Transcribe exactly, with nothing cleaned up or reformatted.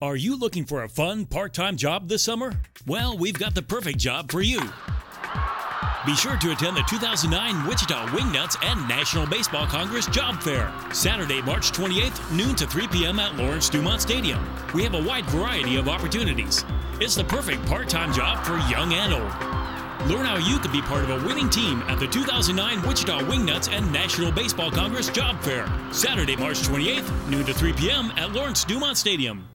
Are you looking for a fun part-time job this summer? Well, we've got the perfect job for you. Be sure to attend the two thousand nine Wichita Wingnuts and National Baseball Congress Job Fair, Saturday, March twenty-eighth, noon to three p.m. at Lawrence Dumont Stadium. We have a wide variety of opportunities. It's the perfect part-time job for young and old. Learn how you can be part of a winning team at the two thousand nine Wichita Wingnuts and National Baseball Congress Job Fair, Saturday, March twenty-eighth, noon to three p.m. at Lawrence Dumont Stadium.